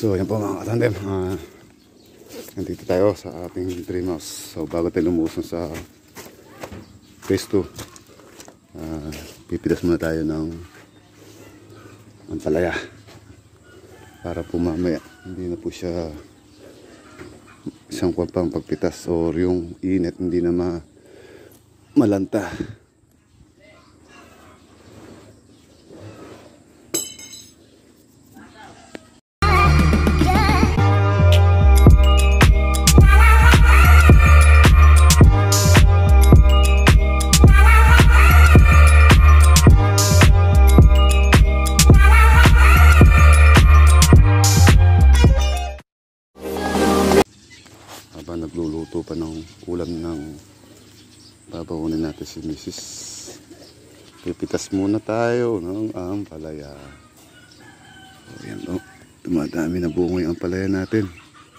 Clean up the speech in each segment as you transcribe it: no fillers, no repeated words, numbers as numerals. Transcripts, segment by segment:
So yan po mga katandem, nandito tayo sa ating dream house. So bago tayo lumuson sa phase 2, pipitas muna tayo ng ampalaya para po mamaya hindi na po siya isang pang pagpitas or yung init hindi na malanta. Nagluluto pa ng ulam ng babakunin natin si Mrs. Pipitas muna tayo ng ampalaya. O yan o, dumadami na bungo yung ampalaya natin.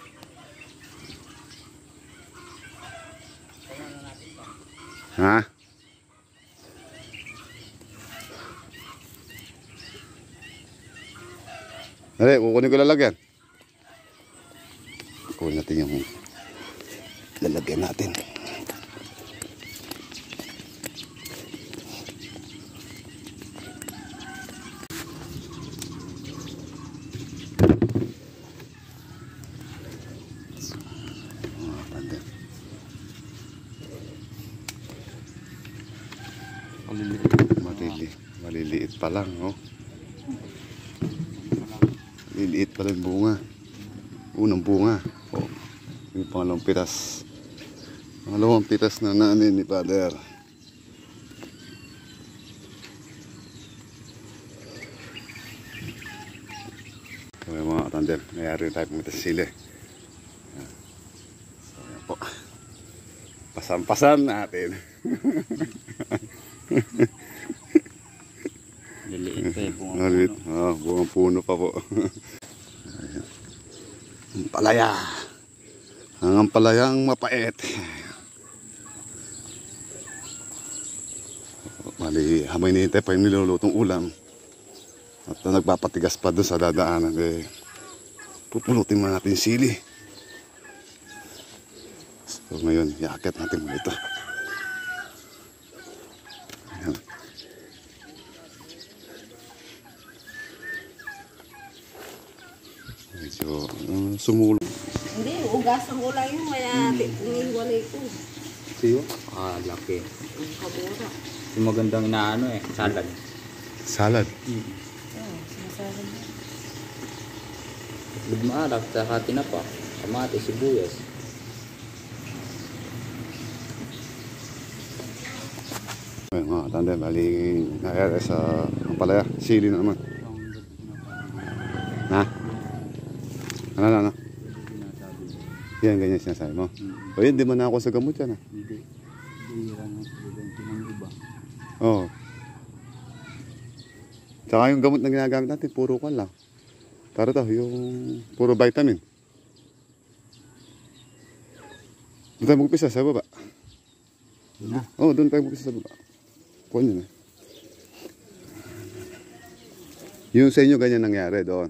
Ha? Dali, kukunin ko lalagyan. Kukunin natin yung lalagyan natin. Maliliit pa lang, oh. Maliliit pa lang bunga. Unang bunga. Oh, yung pangalawang pitas. Pangalawang pitas na namin ni Father. Kaya mga katandem, mayroon tayo pumunta sa sili. So yan po. Pasan-pasan natin. Liliit pa yung bunga puno. Bunga puno pa po. Ampalaya. Ang ampalayang mapait. Mali, habang hinihintay pa yung nilulutong ulam at nagpapatigas pa doon sa dadaanan, pupulutin mo natin yung sili. So ngayon, iaakit natin mo ito. Ayan. Medyo sumulong. Hindi, ugasan ko lang yung maya tingin-walay ko. Siyo? Laki. Kabura. Yung magandang inaano salad. Salad? Sinasalad. Itlog maarak, saka tinapa, kamatis, sibuyas. Ayun mga katandem, bali nangyari sa ampalaya. Sili na naman. Ha? Ano? Yan, ganyan sinasabi mo. O yun, di man na ako sa gamot yan, ha? Hindi. Bihira na ng iba. Oo. Tsaka yung gamot na ginagamit natin, puro kan lang. Tara to, yung puro vitamin. Doon tayo magpisa sa baba. Oo, doon tayo magpisa sa baba. Kuha nyo na. Yung sa inyo, ganyan nangyari doon.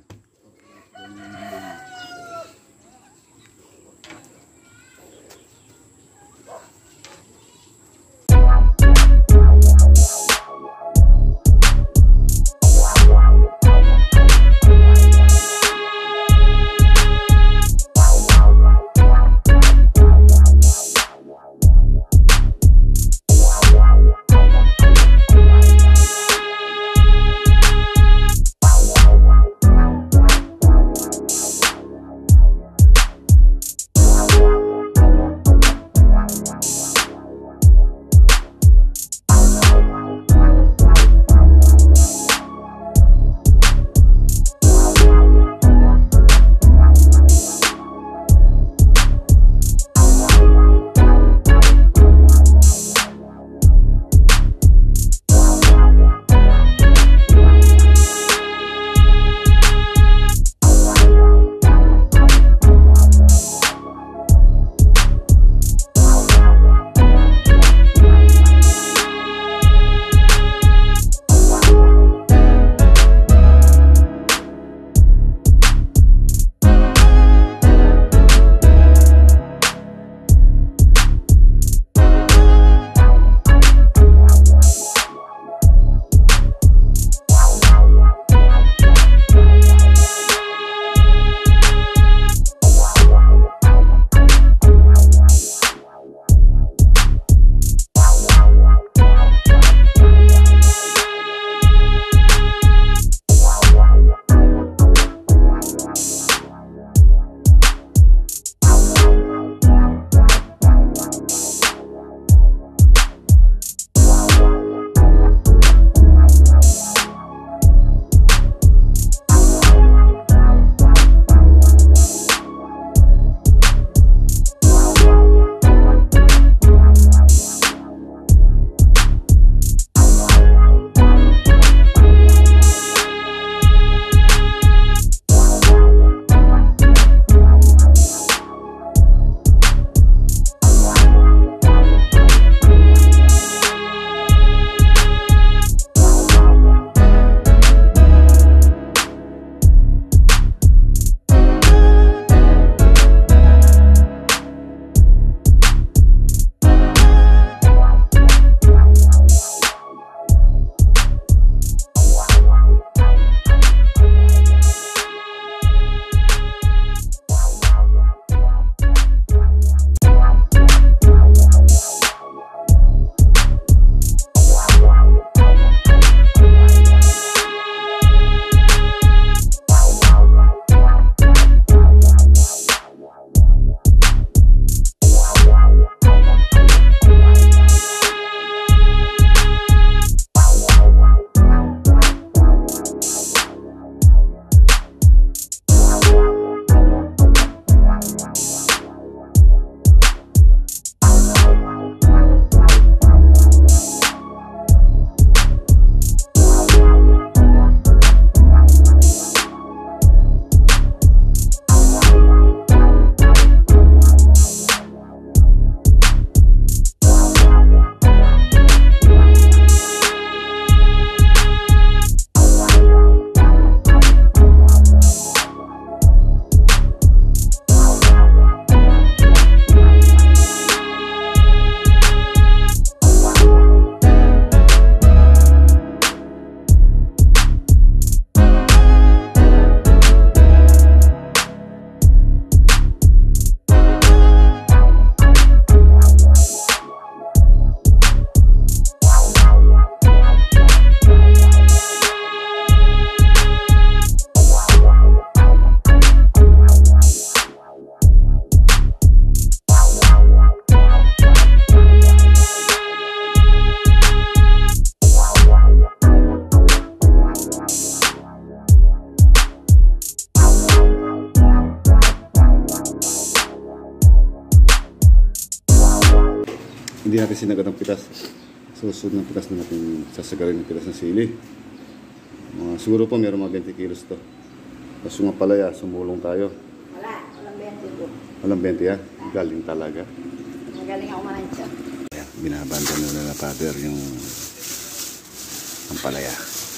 Hindi natin sinagad ang pitas. Susunod ng pitas na natin sasagarin ng pitas ng sili. Siguro po meron mga 20 kilos to. Tapos yung palaya, sumulong tayo. Walang 20 po. Walang 20 ya? Galing talaga. Magaling ako manansya. Ayan, binabanda na Father yung ang palaya.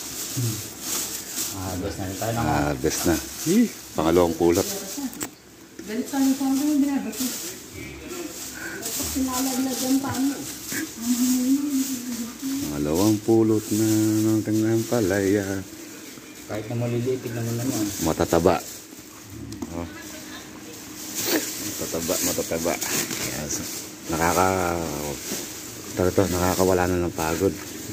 Harvest na rin tayo ng Harvest na. Pangalawang pulot. Galit sa nito ang mga binabato. Sinalaglag ang pamo. Pangalawang pulot na ng tangang palaya. kahit na maliliit, tignan mo naman. Matataba. Oh. Matataba. Ayan, so, nakakawala na ng pagod.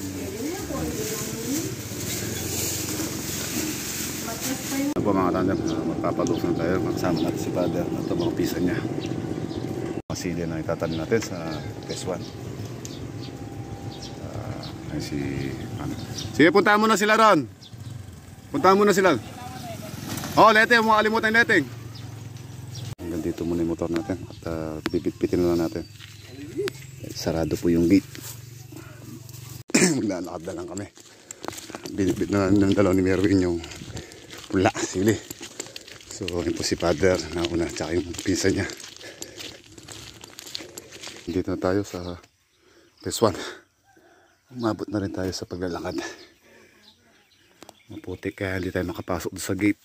Ano po mga tandem, magpapalos na tayo. Makasama natin si Father. Ito mga pisa niya. Masili na itatanim natin sa phase 1. Ay si... Sige, puntahan mo na sila ron. Puntahan mo na sila. Oh, Leteng, mga kalimutan yung Leteng. Hanggang dito muna yung motor natin. At pipit-pitin na lang natin. Sarado po yung gate. Maglalakad na lang kami. Binibit na ng dalaw ni Merwin yung pula, sili. So, yun po si Father na una, tsaka yung pinsa niya. Dito na tayo sa phase 1. Umabot na rin tayo sa paglalakad. Maputik kaya hindi tayo makapasok sa gate.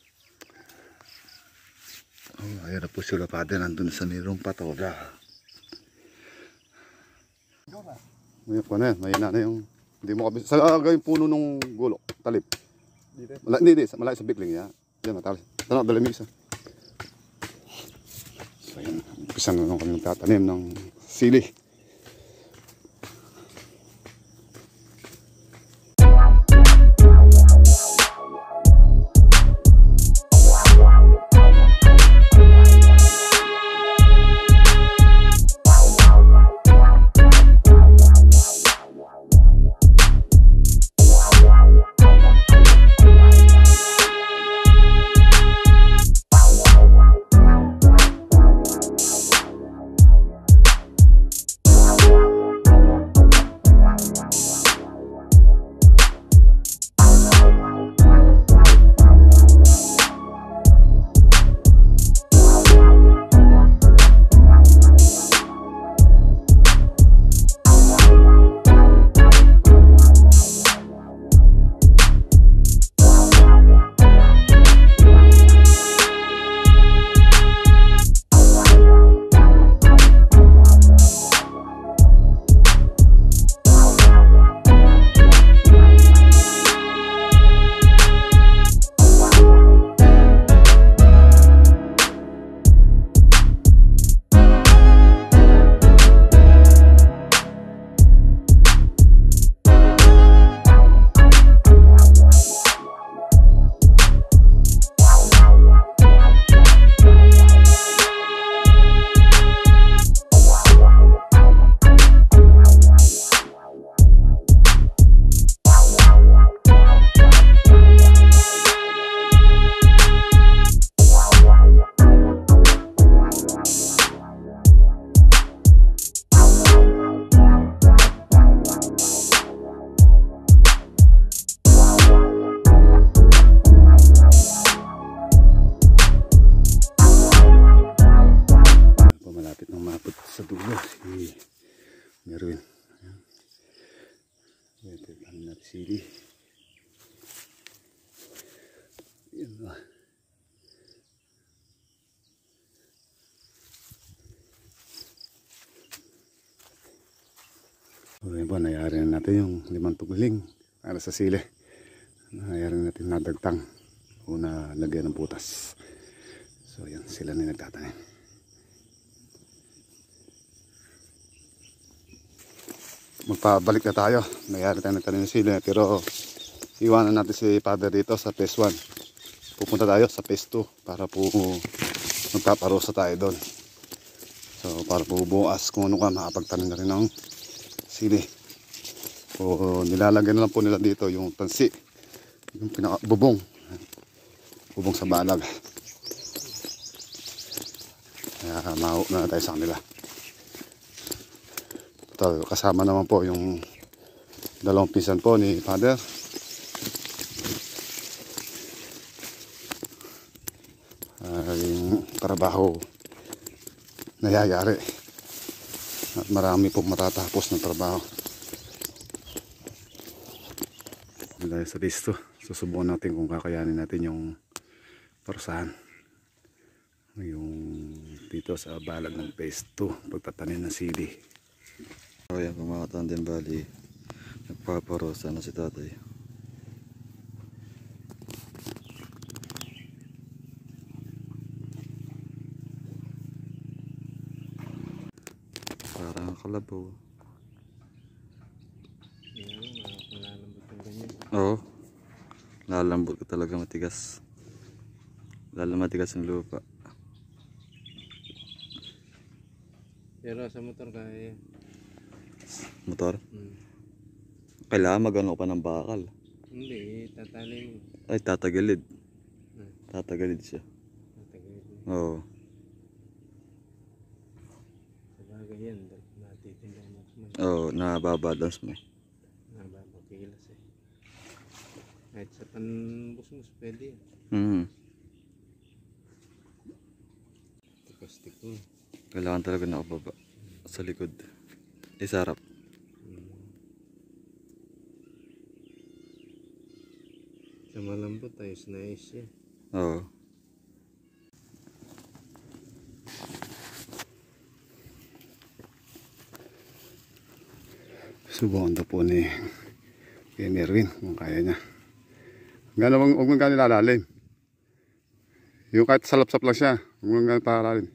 Oh, ayan na po sila Father, nandun sa mayroong patola. Ngayon po na yan, may na yung hindi mo kabis. Sa yung puno ng gulo, talip. Hindi, malayo sa bigling yan. Yan, matalas. Tara, dala mo isa. So yan, umpisa na kami magtatanim ng sili. Sa dulo si Merwin. Ito yung natin sili. Yan ba. So yun po, nayari na natin yung 5 tuguling para sa sili. Nayari natin nadagtang o na lagyan ng butas. So yan, sila na nagtatanim. Magpabalik na tayo. Mayari tayo nagtanim ng sili. Pero iwanan natin si Father dito sa phase 1. Pupunta tayo sa phase 2 para po magpaparosa tayo doon. So para po bukas kung ano ka makapagtanim na rin ng sili. So nilalagyan na lang po nila dito yung tansi. Yung pinakabubong. Bubong sa balag. Kaya maho na tayo sa kanila. Ito, kasama naman po yung dalawang pinsan po ni Father. Yung trabaho nayayari at marami pong matatapos ng trabaho. Dahil sa listo, susubukan natin kung kakayanin natin yung parusahan yung dito sa balag ng phase 2 pagtatanim ng sili. O yan, kung makatan din bali nagpaparosa na si tatay. Parang kalabaw. Oo, lalambot ka talaga, matigas. Lalo matigas ng lupa. Pero sa motor kaya. Motor? Kailangan magano pa ng bakal. Hindi, tatali mo. Ay, tatagilid. Tatagilid siya. Tatagilid mo. Oo. Sabagay yan, natitinda mo. Oo, nababalance mo. Nababakilas eh. Kahit sa panbusmus pwede yan. Tikas-tiko. Kailangan talaga nakababa sa likod. Isarap. Sa malambot ayos na ayos yan. Oo. Subukan daw po ni Erwin kung kaya niya. Huwag mong gano'ng lalalim. Yung kahit salap-sap lang siya, huwag mong gano'ng paralalim.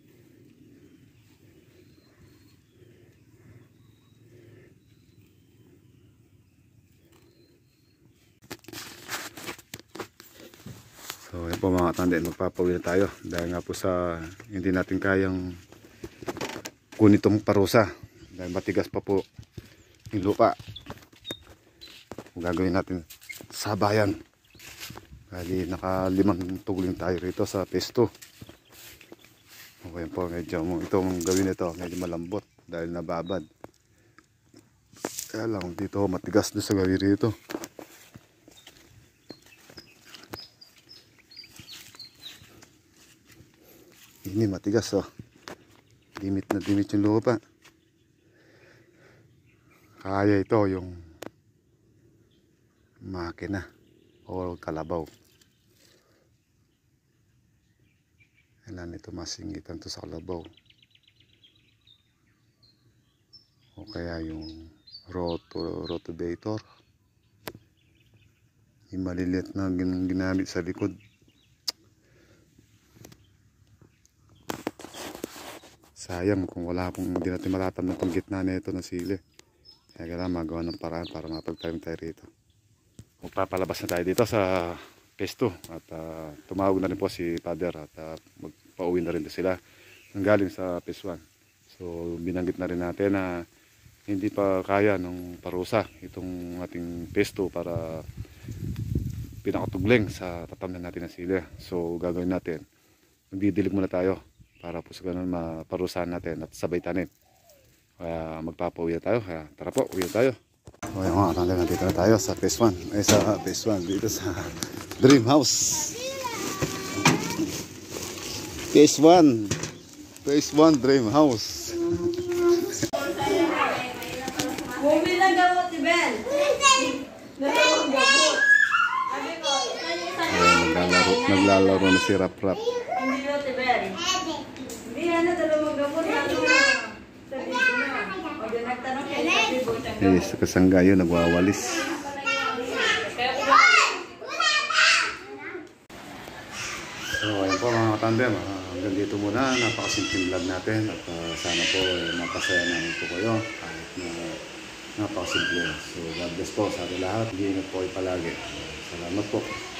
So yun po mga katanda, magpapawin na tayo dahil nga po sa hindi natin kayang kunin itong parusa dahil matigas pa po yung lupa. Kung gagawin natin sabayan, bali naka 5 tugling tayo rito sa pesto. Okay po, medyo itong gawin ito medyo malambot dahil nababad, kaya lang dito matigas doon sa gawin rito. Ini matigas oh. Dimit na dimit yung lupa. Kaya ito yung makina o kalabaw. Kailan ito masingitan to sa kalabaw. O kaya yung rotavator. Yung maliliit na ginamit sa likod. Sayang kung wala pong hindi natin matatamnan itong gitna na ito ng sili. Kaya kailangan magawa ng paraan para mapagtanim tayo rito. Magpapalabas na tayo dito sa pesto at tumawag na rin po si Father at magpauwi na rin sila ng galing sa phase 1. So binanggit na rin natin na hindi pa kaya ng parusa itong ating pesto para pinakatugling sa tatamnan natin ng sili. So gagawin natin, magdidilig muna tayo para po sa ganun maparusahan natin at sabay tanim. Kaya magpapauwi na tayo. Kaya tara po, uwi na tayo. O yung mga katanda, dito na tayo sa phase 1. Sa phase 1, dito sa Dream House. Phase 1. Phase 1 Dream House. Bumili ng gamot ni Ben. Dalawang gamot. Ayan, naglalaro na si Rap Rap. Hindi mo ni Ben. Hindi na dalawang gamot na sabi ko na. O di nagtanong kay sabi ko siyang Sa kasanggayo, nagwawalis. So ayun po mga katandem, hanggang dito muna, napakasimpleng vlog natin at sana po napasaya namin po kayo kahit na napakasimple. So God bless po sa ating lahat, hindi ingat po kayo palagi. Salamat po.